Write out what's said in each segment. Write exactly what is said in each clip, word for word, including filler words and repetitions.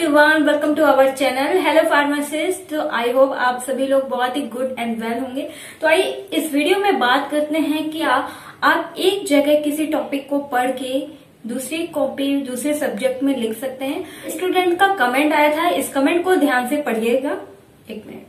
Everyone, welcome to our channel hello pharmacist. तो I hope आप सभी लोग बहुत ही गुड एंड वेल होंगे। तो आइए इस वीडियो में बात करते हैं कि आ, आप एक जगह किसी टॉपिक को पढ़ के दूसरी कॉपी दूसरे सब्जेक्ट में लिख सकते हैं। स्टूडेंट का कमेंट आया था, इस कमेंट को ध्यान से पढ़िएगा। एक मिनट,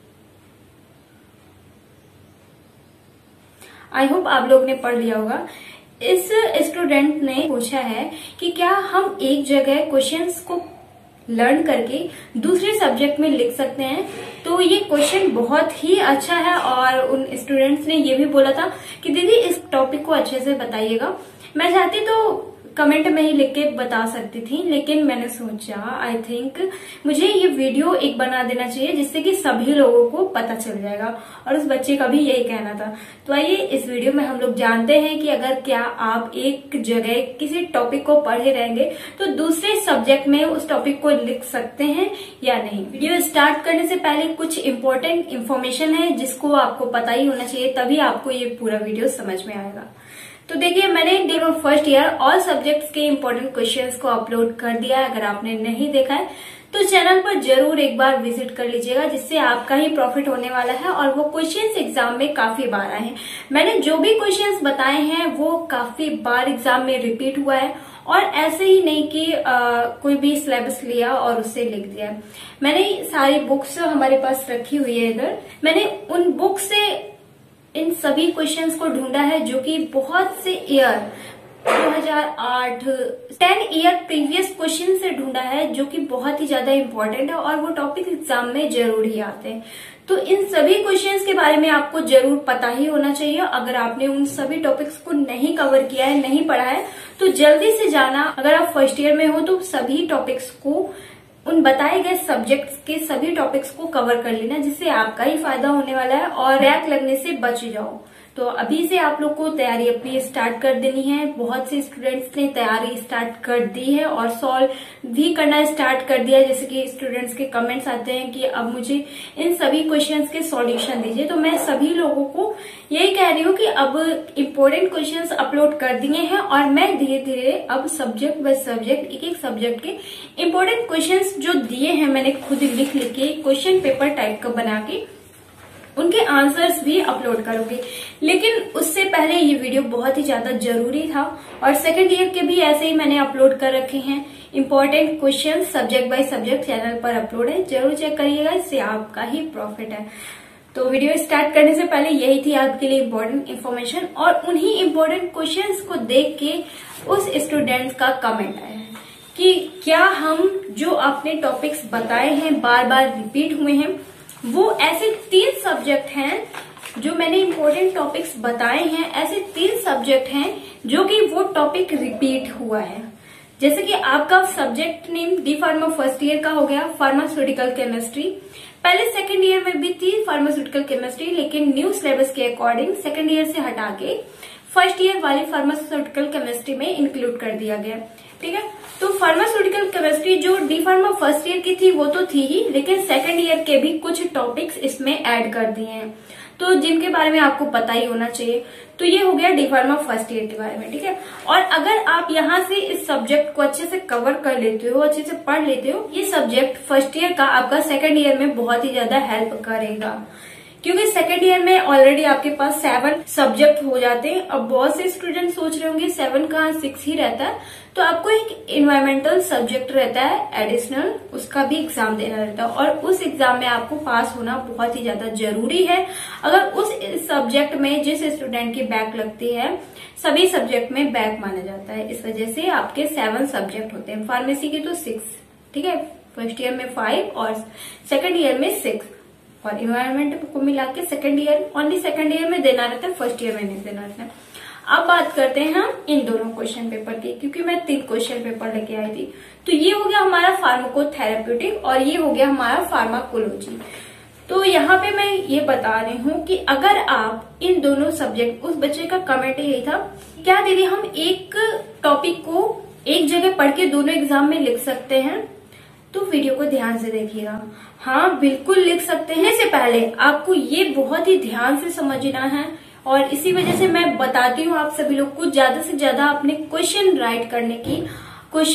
आई होप आप लोग ने पढ़ लिया होगा। इस स्टूडेंट ने पूछा है कि क्या हम एक जगह क्वेश्चंस को लर्न करके दूसरे सब्जेक्ट में लिख सकते हैं। तो ये क्वेश्चन बहुत ही अच्छा है और उन स्टूडेंट्स ने ये भी बोला था कि दीदी इस टॉपिक को अच्छे से बताइएगा। मैं चाहती तो कमेंट में ही लिख के बता सकती थी, लेकिन मैंने सोचा आई थिंक मुझे ये वीडियो एक बना देना चाहिए जिससे कि सभी लोगों को पता चल जाएगा, और उस बच्चे का भी यही कहना था। तो आइए इस वीडियो में हम लोग जानते हैं कि अगर क्या आप एक जगह किसी टॉपिक को पढ़े रहेंगे तो दूसरे सब्जेक्ट में उस टॉपिक को लिख सकते हैं या नहीं। वीडियो स्टार्ट करने से पहले कुछ इम्पोर्टेंट इन्फॉर्मेशन है जिसको आपको पता ही होना चाहिए, तभी आपको ये पूरा वीडियो समझ में आएगा। तो देखिए, मैंने demo first year all subjects के इम्पोर्टेंट क्वेश्चंस को अपलोड कर दिया है। अगर आपने नहीं देखा है तो चैनल पर जरूर एक बार विजिट कर लीजिएगा, जिससे आपका ही प्रॉफिट होने वाला है। और वो क्वेश्चंस एग्जाम में काफी बार आए हैं। मैंने जो भी क्वेश्चंस बताए हैं वो काफी बार एग्जाम में रिपीट हुआ है, और ऐसे ही नहीं कि आ, कोई भी सिलेबस लिया और उससे लिख दिया। मैंने सारी बुक्स हमारे पास रखी हुई है इधर, मैंने उन बुक से इन सभी क्वेश्चंस को ढूंढा है जो कि बहुत से ईयर दो हज़ार आठ टेन ईयर प्रीवियस क्वेश्चन से ढूंढा है, जो कि बहुत ही ज्यादा इम्पोर्टेंट है और वो टॉपिक एग्जाम में जरूर ही आते हैं। तो इन सभी क्वेश्चंस के बारे में आपको जरूर पता ही होना चाहिए। अगर आपने उन सभी टॉपिक्स को नहीं कवर किया है, नहीं पढ़ा है, तो जल्दी से जाना। अगर आप फर्स्ट ईयर में हो तो सभी टॉपिक्स को, उन बताए गए सब्जेक्ट्स के सभी टॉपिक्स को कवर कर लेना, जिससे आपका ही फायदा होने वाला है और बैक लगने से बच जाओ। तो अभी से आप लोग को तैयारी अपनी स्टार्ट कर देनी है। बहुत से स्टूडेंट्स ने तैयारी स्टार्ट कर दी है और सॉल्व भी करना स्टार्ट कर दिया है। जैसे कि स्टूडेंट्स के कमेंट्स आते हैं कि अब मुझे इन सभी क्वेश्चंस के सॉल्यूशन दीजिए। तो मैं सभी लोगों को यही कह रही हूँ कि अब इम्पोर्टेंट क्वेश्चंस अपलोड कर दिए हैं, और मैं धीरे धीरे अब सब्जेक्ट बाय सब्जेक्ट एक एक सब्जेक्ट के इम्पोर्टेंट क्वेश्चंस जो दिए हैं मैंने खुद लिख लिख के क्वेश्चन पेपर टाइप का बना के उनके आंसर्स भी अपलोड करूंगी। लेकिन उससे पहले ये वीडियो बहुत ही ज्यादा जरूरी था, और सेकंड ईयर के भी ऐसे ही मैंने अपलोड कर रखे हैं। Important question subject by subject channel पर अपलोड है, जरूर चेक करिएगा, इससे आपका ही प्रॉफिट है। तो वीडियो स्टार्ट करने से पहले यही थी आपके लिए इम्पोर्टेंट इन्फॉर्मेशन, और उन्हीं इम्पोर्टेंट क्वेश्चंस को देख के उस स्टूडेंट का कमेंट आया है कि क्या हम जो आपने टॉपिक्स बताए हैं बार बार रिपीट हुए हैं, वो ऐसे तीन सब्जेक्ट हैं जो मैंने इम्पोर्टेंट टॉपिक्स बताए हैं, ऐसे तीन सब्जेक्ट हैं जो कि वो टॉपिक रिपीट हुआ है। जैसे कि आपका subject name D pharma first year का हो गया फार्मास्यूटिकल केमिस्ट्री। पहले सेकंड ईयर में भी थी फार्मास्यूटिकल केमिस्ट्री, लेकिन न्यू सिलेबस के अकॉर्डिंग सेकंड ईयर से हटा के फर्स्ट ईयर वाली फार्मास्यूटिकल केमिस्ट्री में इंक्लूड कर दिया गया। ठीक है, तो फार्मास्यूटिकल केमिस्ट्री जो डी फार्मा फर्स्ट ईयर की थी वो तो थी ही, लेकिन सेकंड ईयर के भी कुछ टॉपिक्स इसमें ऐड कर दिए हैं, तो जिनके बारे में आपको पता ही होना चाहिए। तो ये हो गया डी फार्मा फर्स्ट ईयर के बारे में। ठीक है, और अगर आप यहाँ से इस सब्जेक्ट को अच्छे से कवर कर लेते हो, अच्छे से पढ़ लेते हो, ये सब्जेक्ट फर्स्ट ईयर का आपका सेकंड ईयर में बहुत ही ज्यादा हेल्प करेगा, क्योंकि सेकेंड ईयर में ऑलरेडी आपके पास सेवन सब्जेक्ट हो जाते हैं। अब बहुत से स्टूडेंट सोच रहे होंगे सेवन कहाँ सिक्स ही रहता है, तो आपको एक इन्वायरमेंटल सब्जेक्ट रहता है एडिशनल, उसका भी एग्जाम देना रहता है, और उस एग्जाम में आपको पास होना बहुत ही ज्यादा जरूरी है। अगर उस सब्जेक्ट में जिस स्टूडेंट की बैक लगती है, सभी सब्जेक्ट में बैक माना जाता है, इस वजह से आपके सेवन सब्जेक्ट होते हैं। फार्मेसी के तो सिक्स, ठीक है, फर्स्ट ईयर में फाइव और सेकेंड ईयर में सिक्स, और इन्वायरमेंट को मिला के second year only second year में देना रहता है, फर्स्ट ईयर में नहीं देना रहता है। अब बात करते हैं हम इन दोनों क्वेश्चन पेपर की, क्योंकि मैं तीन क्वेश्चन पेपर लेके आई थी। तो ये हो गया हमारा फार्माकोथेरेप्यूटिक और ये हो गया हमारा फार्माकोलॉजी। तो यहाँ पे मैं ये बता रही हूँ कि अगर आप इन दोनों सब्जेक्ट, उस बच्चे का कमेंट यही था, क्या दीदी हम एक टॉपिक को एक जगह पढ़ के दोनों एग्जाम में लिख सकते हैं? तो वीडियो को ध्यान से देखिएगा। हाँ, बिल्कुल लिख सकते हैं। इससे पहले आपको ये बहुत ही ध्यान से समझना है, और इसी वजह से मैं बताती हूँ आप सभी लोग को ज्यादा से ज्यादा अपने क्वेश्चन राइट करने की, क्वेश्चन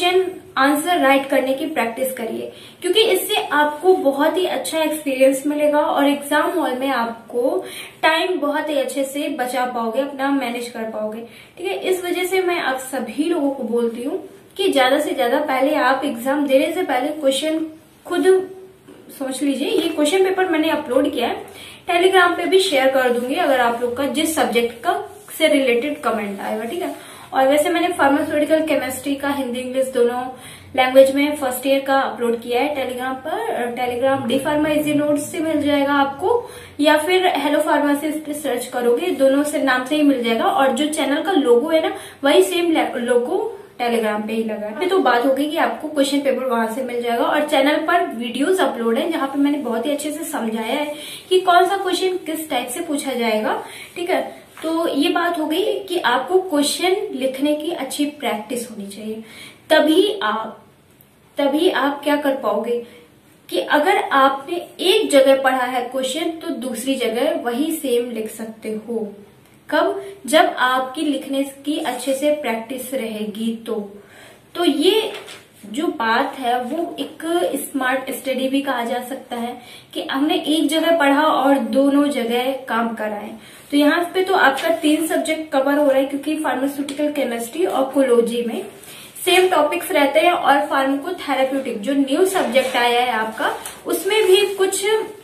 आंसर राइट करने की प्रैक्टिस करिए, क्योंकि इससे आपको बहुत ही अच्छा एक्सपीरियंस मिलेगा और एग्जाम हॉल में आपको टाइम बहुत ही अच्छे से बचा पाओगे, अपना मैनेज कर पाओगे। ठीक है, इस वजह से मैं आप सभी लोगों को बोलती हूँ कि ज्यादा से ज्यादा पहले आप एग्जाम देने से पहले क्वेश्चन खुद सोच लीजिए। ये क्वेश्चन पेपर मैंने अपलोड किया है, टेलीग्राम पे भी शेयर कर दूंगी अगर आप लोग का जिस सब्जेक्ट का से रिलेटेड कमेंट आएगा। ठीक है, और वैसे मैंने फार्मास्यूटिकल केमिस्ट्री का हिंदी इंग्लिश दोनों लैंग्वेज में फर्स्ट ईयर का अपलोड किया है टेलीग्राम पर। Telegram D pharma easy notes से मिल जाएगा आपको, या फिर हेलो फार्मासिस्ट पे सर्च करोगे, दोनों से नाम से ही मिल जाएगा। और जो चैनल का लोगो है ना, वही सेम लोगो टेलीग्राम पे ही लगा है। तो बात हो गई कि आपको क्वेश्चन पेपर वहां से मिल जाएगा, और चैनल पर वीडियोस अपलोड है जहां पे मैंने बहुत ही अच्छे से समझाया है कि कौन सा क्वेश्चन किस टाइप से पूछा जाएगा। ठीक है, तो ये बात हो गई कि आपको क्वेश्चन लिखने की अच्छी प्रैक्टिस होनी चाहिए, तभी आप तभी आप क्या कर पाओगे कि अगर आपने एक जगह पढ़ा है क्वेश्चन तो दूसरी जगह वही सेम लिख सकते हो। कब? जब आपकी लिखने की अच्छे से प्रैक्टिस रहेगी। तो तो ये जो बात है वो एक स्मार्ट स्टडी भी कहा जा सकता है कि हमने एक जगह पढ़ा और दोनों जगह काम कराए। तो यहाँ पे तो आपका तीन सब्जेक्ट कवर हो रहा है, क्योंकि फार्मास्यूटिकल केमिस्ट्री और कोलॉजी में सेम टॉपिक्स रहते हैं। और फार्माकोथेरेप्यूटिक जो न्यू सब्जेक्ट आया है आपका, उसमें भी कुछ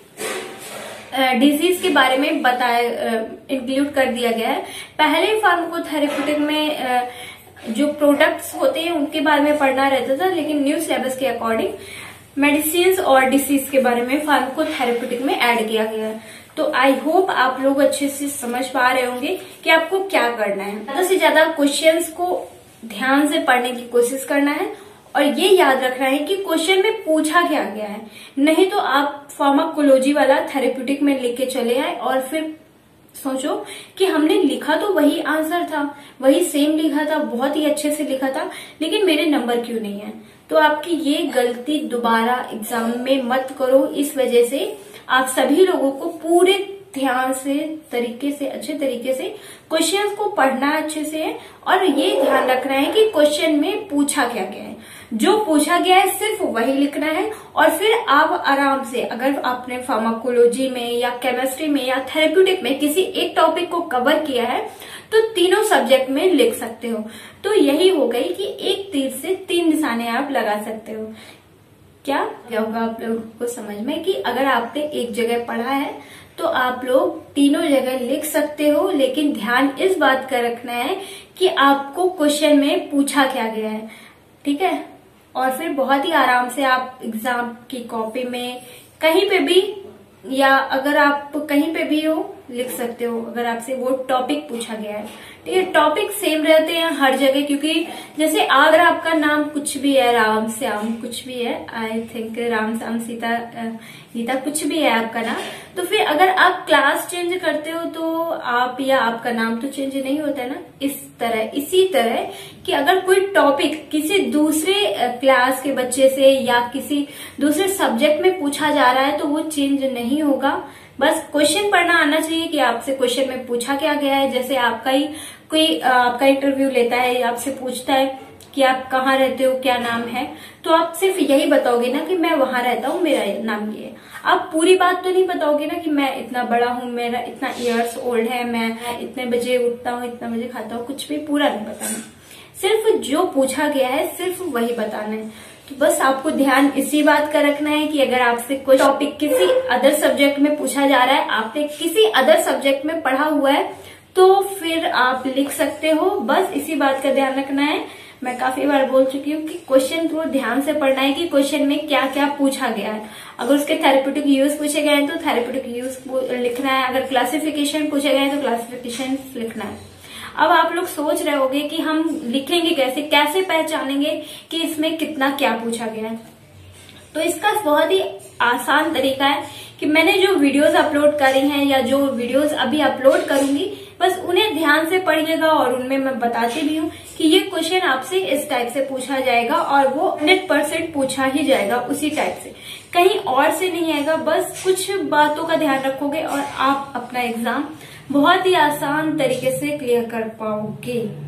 डिजीज के बारे में बताया, इंक्लूड कर दिया गया है। पहले फार्माकोथेरेप्यूटिक में जो प्रोडक्ट्स होते हैं उनके बारे में पढ़ना रहता था, लेकिन न्यू सिलेबस के अकॉर्डिंग मेडिसिन और डिसीज के बारे में फार्माकोथेरेप्यूटिक में ऐड किया गया है। तो आई होप आप लोग अच्छे से समझ पा रहे होंगे कि आपको क्या करना है। ज्यादा से ज्यादा क्वेश्चंस को ध्यान से पढ़ने की कोशिश करना है, और ये याद रखना है कि क्वेश्चन में पूछा क्या गया है। नहीं तो आप फार्माकोलॉजी वाला थेरेप्यूटिक में लिख के चले आए और फिर सोचो कि हमने लिखा तो वही आंसर था, वही सेम लिखा था, बहुत ही अच्छे से लिखा था, लेकिन मेरे नंबर क्यों नहीं है। तो आपकी ये गलती दोबारा एग्जाम में मत करो। इस वजह से आप सभी लोगों को पूरे ध्यान से, तरीके से, अच्छे तरीके से क्वेश्चंस को पढ़ना अच्छे से है, और ये ध्यान रखना है कि क्वेश्चन में पूछा क्या गया है। जो पूछा गया है सिर्फ वही लिखना है, और फिर आप आराम से, अगर आपने फार्माकोलॉजी में या केमिस्ट्री में या थेरेप्यूटिक में किसी एक टॉपिक को कवर किया है तो तीनों सब्जेक्ट में लिख सकते हो। तो यही हो गई कि एक तीर से तीन निशाने आप लगा सकते हो। क्या क्या होगा आप लोगों को समझ में कि अगर आपने एक जगह पढ़ा है तो आप लोग तीनों जगह लिख सकते हो, लेकिन ध्यान इस बात का रखना है कि आपको क्वेश्चन में पूछा क्या गया है। ठीक है, और फिर बहुत ही आराम से आप एग्जाम की कॉपी में कहीं पे भी, या अगर आप कहीं पे भी हो, लिख सकते हो अगर आपसे वो टॉपिक पूछा गया है। ठीक है, टॉपिक सेम रहते हैं हर जगह, क्योंकि जैसे अगर आपका नाम कुछ भी है, राम श्याम कुछ भी है, आई थिंक राम श्याम सीता गीता कुछ भी है आपका नाम, तो फिर अगर आप क्लास चेंज करते हो तो आप या आपका नाम तो चेंज नहीं होता है ना। इस तरह इसी तरह कि अगर कोई टॉपिक किसी दूसरे क्लास के बच्चे से या किसी दूसरे सब्जेक्ट में पूछा जा रहा है तो वो चेंज नहीं होगा। बस क्वेश्चन पढ़ना आना चाहिए कि आपसे क्वेश्चन में पूछा क्या गया है। जैसे आपका ही कोई आपका इंटरव्यू लेता है, आपसे पूछता है कि आप कहाँ रहते हो, क्या नाम है, तो आप सिर्फ यही बताओगे ना कि मैं वहां रहता हूँ, मेरा नाम ये है। आप पूरी बात तो नहीं बताओगे ना कि मैं इतना बड़ा हूँ, मेरा इतना इयर्स ओल्ड है, मैं इतने बजे उठता हूँ, इतना बजे खाता हूँ, कुछ भी पूरा नहीं बताना। सिर्फ जो पूछा गया है सिर्फ वही बताना है। तो बस आपको ध्यान इसी बात का रखना है कि अगर आपसे कोई टॉपिक किसी अदर सब्जेक्ट में पूछा जा रहा है, आपने किसी अदर सब्जेक्ट में पढ़ा हुआ है, तो फिर आप लिख सकते हो। बस इसी बात का ध्यान रखना है। मैं काफी बार बोल चुकी हूँ कि क्वेश्चन थोड़ा ध्यान से पढ़ना है कि क्वेश्चन में क्या क्या पूछा गया है। अगर उसके थेरेप्यूटिक यूज पूछे गए हैं तो थेरेप्यूटिक यूज लिखना है, अगर क्लासिफिकेशन पूछे गए हैं तो क्लासिफिकेशन लिखना है। अब आप लोग सोच रहे होंगे कि हम लिखेंगे कैसे, कैसे पहचानेंगे कि इसमें कितना क्या पूछा गया है। तो इसका बहुत ही आसान तरीका है कि मैंने जो वीडियोस अपलोड करी हैं या जो वीडियोस अभी अपलोड करूंगी, बस उन्हें ध्यान से पढ़िएगा, और उनमें मैं बताती भी हूँ कि ये क्वेश्चन आपसे इस टाइप से पूछा जाएगा और वो हंड्रेड परसेंट पूछा ही जाएगा उसी टाइप से, कहीं और से नहीं आएगा। बस कुछ बातों का ध्यान रखोगे और आप अपना एग्जाम बहुत ही आसान तरीके से क्लियर कर पाओगे। तो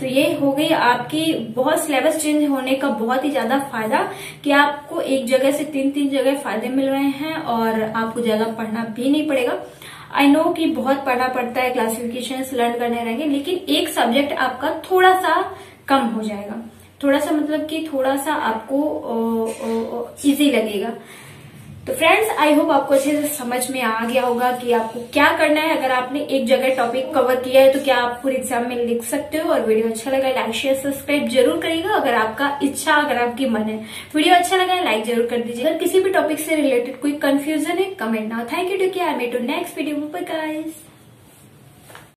तो ये हो गई आपकी बहुत सिलेबस चेंज होने का बहुत ही ज्यादा फायदा कि आपको एक जगह से तीन तीन जगह फायदे मिल रहे हैं और आपको ज्यादा पढ़ना भी नहीं पड़ेगा। आई नो कि बहुत पढ़ना पड़ता है, क्लासिफिकेशंस लर्न करने रहेंगे, लेकिन एक सब्जेक्ट आपका थोड़ा सा कम हो जाएगा। थोड़ा सा मतलब कि थोड़ा सा आपको इजी लगेगा। तो फ्रेंड्स, आई होप आपको अच्छे से समझ में आ गया होगा कि आपको क्या करना है। अगर आपने एक जगह टॉपिक कवर किया है तो क्या आप पूरे एग्जाम में लिख सकते हो। और वीडियो अच्छा लगा लाइक शेयर सब्सक्राइब जरूर करिएगा अगर आपका इच्छा, अगर आपकी मन है। वीडियो अच्छा लगा लाइक जरूर कर दीजिए। अगर किसी भी टॉपिक से रिलेटेड कोई कंफ्यूजन है comment now. Thank you, take care, I meet you next video, bye guys.